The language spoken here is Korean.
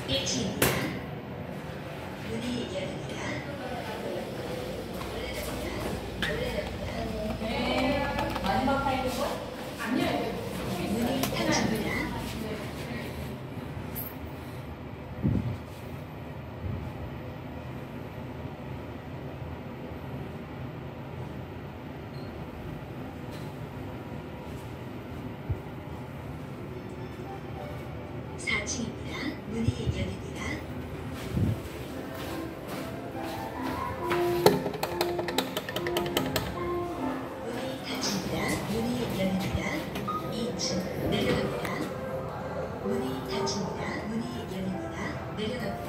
1층입니다. 문이 열립니다. 마지막 타임이고? 아니요. 문이 닫힙니다. 4층입니다. 문이 열립니다. 문이 닫힙니다. 문이 열립니다. 2층 내려갑니다. 문이 닫힙니다. 문이 열립니다. 내려갑니다.